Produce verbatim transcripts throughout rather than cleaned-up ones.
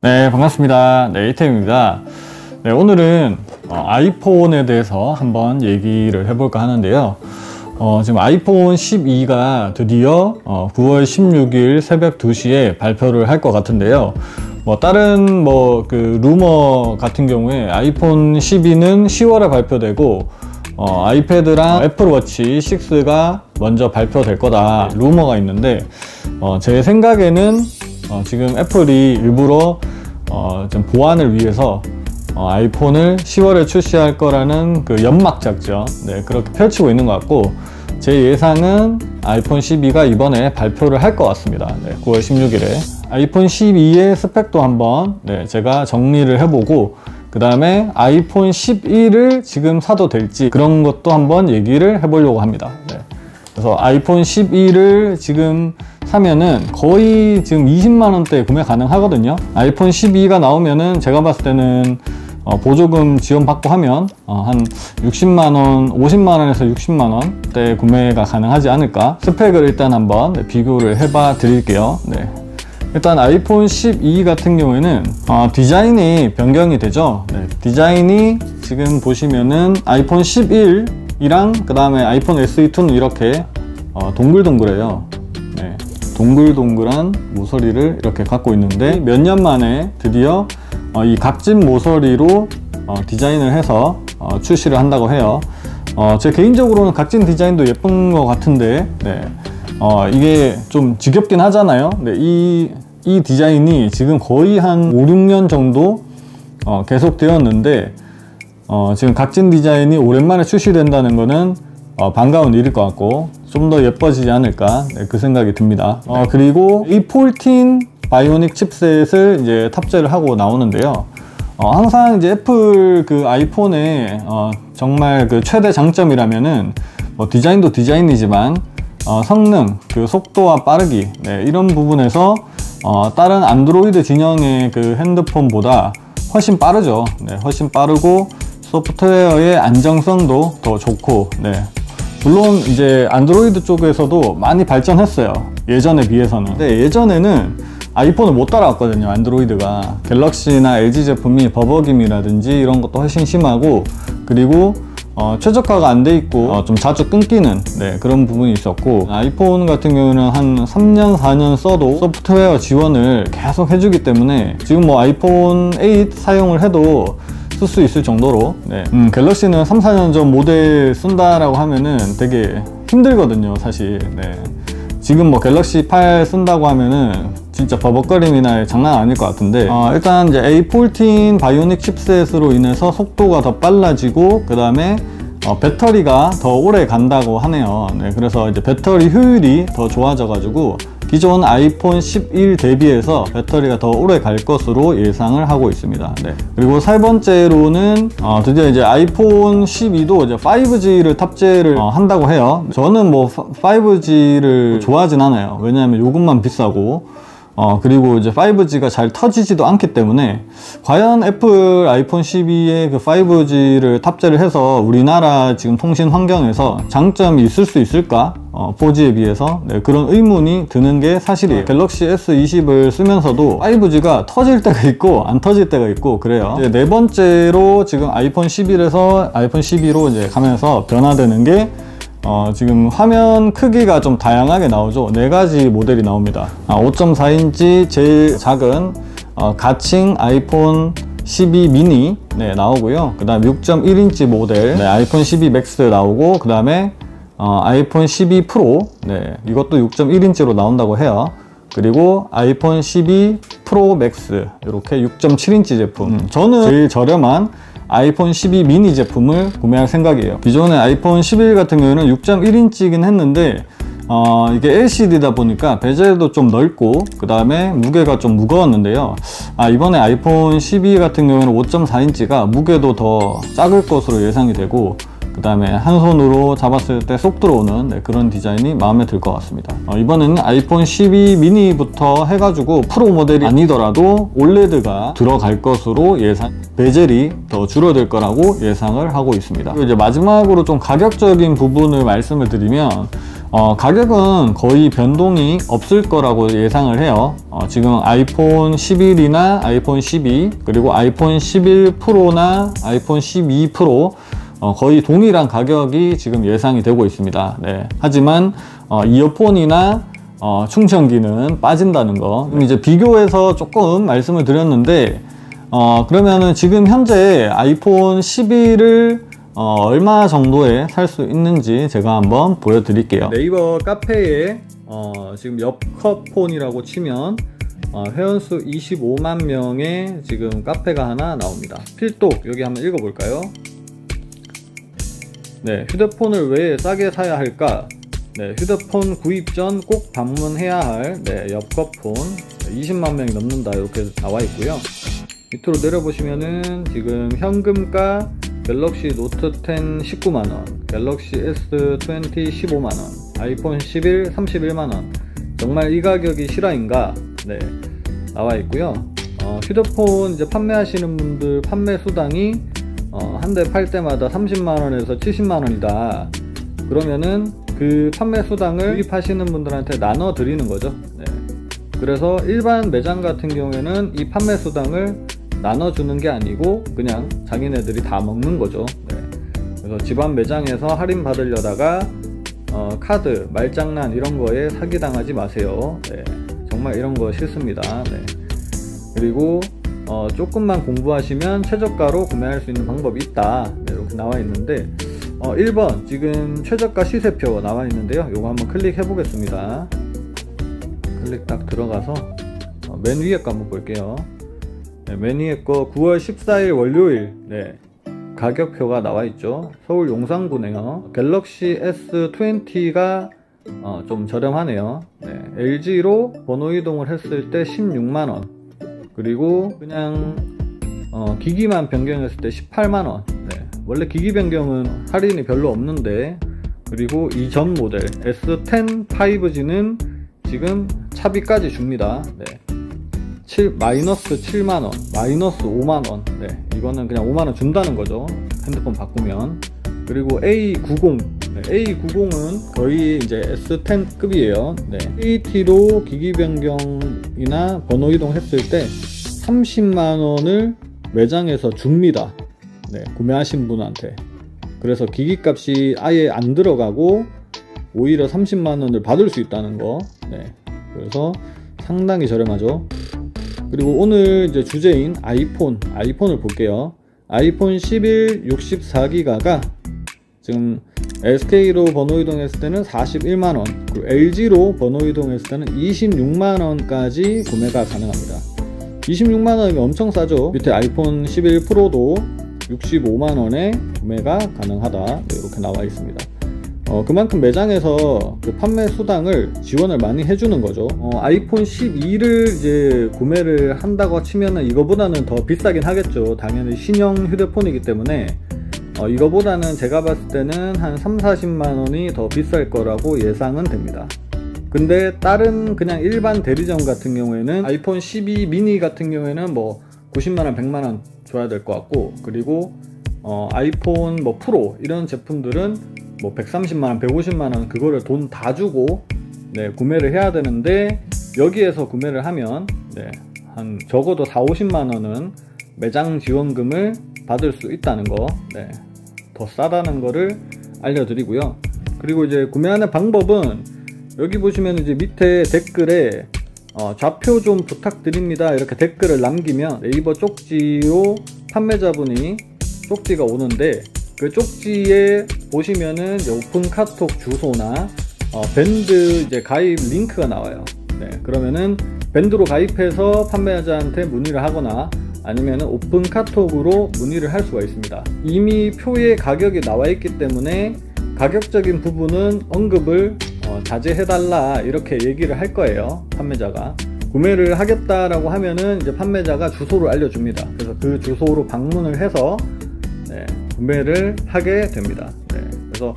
네, 반갑습니다. 네, 이태입니다. 네, 오늘은 어, 아이폰에 대해서 한번 얘기를 해볼까 하는데요. 어, 지금 아이폰 십이가 드디어 어, 구월 십육일 새벽 두 시에 발표를 할 것 같은데요. 뭐 다른 뭐 그 루머 같은 경우에 아이폰 십이는 시월에 발표되고 어, 아이패드랑 애플워치 식스가 먼저 발표될 거다 루머가 있는데 어, 제 생각에는 어, 지금 애플이 일부러 어, 좀 보안을 위해서 어, 아이폰을 시월에 출시할 거라는 그 연막 작전, 네, 그렇게 펼치고 있는 것 같고, 제 예상은 아이폰 십이가 이번에 발표를 할 것 같습니다. 네, 구월 십육일에 아이폰 십이의 스펙도 한번 네, 제가 정리를 해보고, 그 다음에 아이폰 십일을 지금 사도 될지 그런 것도 한번 얘기를 해보려고 합니다. 네. 그래서 아이폰 십이를 지금 사면은 거의 지금 이십만 원대에 구매 가능하거든요. 아이폰 십이가 나오면은 제가 봤을 때는 어, 보조금 지원받고 하면 어, 한 육십만 원, 오십만 원에서 육십만 원대 구매가 가능하지 않을까. 스펙을 일단 한번 네, 비교를 해봐 드릴게요. 네. 일단 아이폰 십이 같은 경우에는 어, 디자인이 변경이 되죠. 네. 디자인이 지금 보시면은 아이폰 십일이랑 그 다음에 아이폰 에스이이는 이렇게 어, 동글동글해요. 네. 동글동글한 모서리를 이렇게 갖고 있는데 몇 년 만에 드디어 어, 이 각진 모서리로 어, 디자인을 해서 어, 출시를 한다고 해요. 어, 제 개인적으로는 각진 디자인도 예쁜 것 같은데 네. 어, 이게 좀 지겹긴 하잖아요. 네, 이, 이 디자인이 지금 거의 한 오, 육 년 정도 어, 계속 되었는데 어, 지금 각진 디자인이 오랜만에 출시된다는 거는 어, 반가운 일일 것 같고 좀 더 예뻐지지 않을까, 네, 그 생각이 듭니다. 어, 그리고 이 십사 바이오닉 칩셋을 이제 탑재를 하고 나오는데요. 어, 항상 이제 애플 그 아이폰의 어, 정말 그 최대 장점이라면은 뭐 디자인도 디자인이지만 어, 성능, 그 속도와 빠르기, 네, 이런 부분에서 어, 다른 안드로이드 진영의 그 핸드폰보다 훨씬 빠르죠. 네, 훨씬 빠르고 소프트웨어의 안정성도 더 좋고, 네. 물론 이제 안드로이드 쪽에서도 많이 발전했어요. 예전에 비해서는. 근데 예전에는 아이폰을 못 따라왔거든요. 안드로이드가. 갤럭시나 엘지 제품이 버벅임이라든지 이런 것도 훨씬 심하고, 그리고 어, 최적화가 안 돼 있고 어, 좀 자주 끊기는 네, 그런 부분이 있었고, 아이폰 같은 경우는 한 삼 년 사 년 써도 소프트웨어 지원을 계속 해주기 때문에 지금 뭐 아이폰 에잇 사용을 해도 쓸 수 있을 정도로 네. 음, 갤럭시는 삼 사 년 전 모델 쓴다라고 하면은 되게 힘들거든요, 사실. 네. 지금 뭐 갤럭시 팔 쓴다고 하면은 진짜 버벅거림이나 장난 아닐 것 같은데 어, 일단 이제 에이 십사 바이오닉 칩셋으로 인해서 속도가 더 빨라지고 그 다음에 어, 배터리가 더 오래 간다고 하네요. 네, 그래서 이제 배터리 효율이 더 좋아져 가지고 기존 아이폰 십일 대비해서 배터리가 더 오래 갈 것으로 예상을 하고 있습니다. 네. 그리고 세 번째로는 어, 드디어 이제 아이폰 십이도 이제 파이브지를 탑재를 어, 한다고 해요. 저는 뭐 파이브지를 좋아하진 않아요. 왜냐하면 요금만 비싸고 어, 그리고 이제 파이브지가 잘 터지지도 않기 때문에 과연 애플 아이폰 십이에 그 파이브지를 탑재를 해서 우리나라 지금 통신 환경에서 장점이 있을 수 있을까? 어, 포지에 비해서 네, 그런 의문이 드는 게 사실이에요. 갤럭시 에스 이십을 쓰면서도 파이브지가 터질 때가 있고 안 터질 때가 있고 그래요. 이제 네 번째로 지금 아이폰 십일에서 아이폰 십이로 이제 가면서 변화되는 게 어, 지금 화면 크기가 좀 다양하게 나오죠. 네 가지 모델이 나옵니다. 아, 오 점 사 인치 제일 작은 어, 가칭 아이폰 십이 미니 네, 나오고요. 그 다음 육 점 일 인치 모델 네, 아이폰 십이 맥스 나오고, 그 다음에 어, 아이폰 십이 프로 네, 이것도 육 점 일 인치로 나온다고 해요. 그리고 아이폰 십이 프로 맥스 이렇게 육 점 칠 인치 제품. 음, 저는 제일 저렴한 아이폰 십이 미니 제품을 구매할 생각이에요. 기존의 아이폰 십일 같은 경우는 육 점 일 인치이긴 했는데 어, 이게 엘시디다 보니까 베젤도 좀 넓고 그 다음에 무게가 좀 무거웠는데요. 아, 이번에 아이폰 십이 같은 경우는 오 점 사 인치가 무게도 더 작을 것으로 예상이 되고, 그 다음에 한 손으로 잡았을 때 쏙 들어오는 네, 그런 디자인이 마음에 들 것 같습니다. 어, 이번에는 아이폰 십이 미니부터 해가지고 프로 모델이 아니더라도 올레드가 들어갈 것으로 예상, 베젤이 더 줄어들 거라고 예상을 하고 있습니다. 그리고 이제 마지막으로 좀 가격적인 부분을 말씀을 드리면 어, 가격은 거의 변동이 없을 거라고 예상을 해요. 어, 지금 아이폰 십일이나 아이폰 십이 그리고 아이폰 십일 프로나 아이폰 십이 프로 어, 거의 동일한 가격이 지금 예상이 되고 있습니다. 네. 하지만 어, 이어폰이나 어, 충전기는 빠진다는 거. 그럼 이제 비교해서 조금 말씀을 드렸는데 어, 그러면은 지금 현재 아이폰 십일을 어, 얼마 정도에 살 수 있는지 제가 한번 보여드릴게요. 네이버 카페에 어, 지금 엽커폰이라고 치면 어, 회원수 이십오만 명의 지금 카페가 하나 나옵니다. 필독 여기 한번 읽어볼까요? 네, 휴대폰을 왜 싸게 사야 할까? 네, 휴대폰 구입 전 꼭 방문해야 할 네, 엽커폰 이십만 명이 넘는다 이렇게 나와 있고요. 밑으로 내려보시면은 지금 현금가 갤럭시 노트 텐 십구만 원, 갤럭시 에스 이십 십오만 원, 아이폰 십일 삼십일만 원. 정말 이 가격이 실화인가? 네, 나와 있고요. 어, 휴대폰 이제 판매하시는 분들 판매 수당이 어, 한 대 팔 때마다 삼십만 원에서 칠십만 원이다. 그러면은 그 판매 수당을 구입하시는 분들한테 나눠 드리는 거죠. 네. 그래서 일반 매장 같은 경우에는 이 판매 수당을 나눠주는 게 아니고 그냥 자기네들이 다 먹는 거죠. 네. 그래서 집안 매장에서 할인 받으려다가 어, 카드, 말장난 이런 거에 사기당하지 마세요. 네. 정말 이런 거 싫습니다. 네. 그리고 어, 조금만 공부하시면 최저가로 구매할 수 있는 방법이 있다. 네, 이렇게 나와 있는데 어, 일 번 지금 최저가 시세표 나와 있는데요. 요거 한번 클릭해 보겠습니다. 클릭 딱 들어가서 어, 맨 위에 거 한번 볼게요. 네, 맨 위에 거 구월 십사일 월요일 네, 가격표가 나와 있죠. 서울 용산구네요. 갤럭시 에스 이십가 어, 좀 저렴하네요. 네, 엘지로 번호 이동을 했을 때 십육만 원, 그리고 그냥 어, 기기만 변경했을 때 십팔만 원. 네, 원래 기기 변경은 할인이 별로 없는데, 그리고 이전 모델 에스 텐 파이브지는 지금 차비까지 줍니다. 네. 칠, 마이너스 칠만 원, 마이너스 오만 원. 네, 이거는 그냥 오만 원 준다는 거죠. 핸드폰 바꾸면. 그리고 에이 구십, 네, 에이 구십은 거의 이제 에스 텐급이에요. 네, 에이티로 기기 변경이나 번호 이동했을 때 삼십만 원을 매장에서 줍니다. 네, 구매하신 분한테. 그래서 기기 값이 아예 안 들어가고 오히려 삼십만 원을 받을 수 있다는 거. 네, 그래서 상당히 저렴하죠. 그리고 오늘 이제 주제인 아이폰, 아이폰을 볼게요. 아이폰 십일 육십사 기가가 지금 에스케이로 번호 이동했을 때는 사십일만 원, 그리고 엘지로 번호 이동했을 때는 이십육만 원까지 구매가 가능합니다. 이십육만 원이면 엄청 싸죠. 밑에 아이폰 십일 프로도 육십오만 원에 구매가 가능하다. 네, 이렇게 나와 있습니다. 어, 그만큼 매장에서 그 판매 수당을 지원을 많이 해주는 거죠. 어, 아이폰 십이를 이제 구매를 한다고 치면은 이거보다는 더 비싸긴 하겠죠. 당연히 신형 휴대폰이기 때문에 어, 이거보다는 제가 봤을 때는 한 삼, 사십만 원이 더 비쌀 거라고 예상은 됩니다. 근데 다른 그냥 일반 대리점 같은 경우에는 아이폰 십이 미니 같은 경우에는 뭐 구십만 원, 백만 원 줘야 될 것 같고, 그리고 어, 아이폰 뭐 프로 이런 제품들은 뭐 백삼십만 원, 백오십만 원 그거를 돈 다 주고 네, 구매를 해야 되는데, 여기에서 구매를 하면 네, 한 적어도 사오십만 원은 매장 지원금을 받을 수 있다는 거, 네, 더 싸다는 거를 알려드리고요. 그리고 이제 구매하는 방법은 여기 보시면 이제 밑에 댓글에 어, 좌표 좀 부탁드립니다 이렇게 댓글을 남기면 네이버 쪽지로 판매자분이 쪽지가 오는데, 그 쪽지에 보시면은 이제 오픈 카톡 주소나 어, 밴드 이제 가입 링크가 나와요. 네, 그러면은 밴드로 가입해서 판매자한테 문의를 하거나 아니면은 오픈 카톡으로 문의를 할 수가 있습니다. 이미 표에 가격이 나와 있기 때문에 가격적인 부분은 언급을 어, 자제해달라 이렇게 얘기를 할 거예요. 판매자가 구매를 하겠다라고 하면은 이제 판매자가 주소를 알려줍니다. 그래서 그 주소로 방문을 해서 네, 구매를 하게 됩니다. 네, 그래서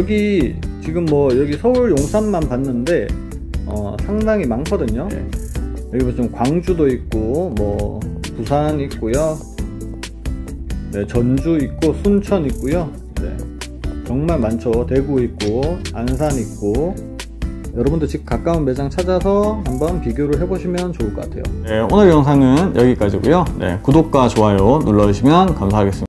여기 지금 뭐 여기 서울 용산만 봤는데 어, 상당히 많거든요. 네, 여기 보시면 광주도 있고 뭐 부산 있고요. 네, 전주 있고 순천 있고요. 네, 정말 많죠. 대구 있고 안산 있고, 여러분도 집 가까운 매장 찾아서 한번 비교를 해보시면 좋을 것 같아요. 네, 오늘 영상은 여기까지고요. 네, 구독과 좋아요 눌러주시면 감사하겠습니다.